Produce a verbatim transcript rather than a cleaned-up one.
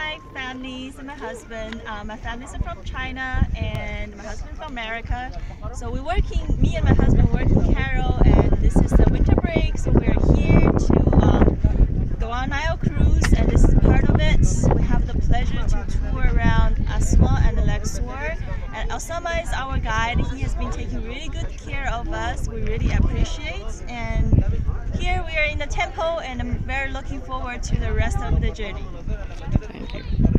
my families and my husband. Uh, my families are from China and my husband from America. So we're working, me and my husband work in Cairo, and this is the winter break. So we're here to um, go on Nile cruise, and this is part of it. We have the pleasure to tour around Asma and Luxor. And Osama is our guide. He has been taking really good care of us. We really appreciate. And here we are in the temple, and I'm very looking forward to the rest of the journey. Thank you.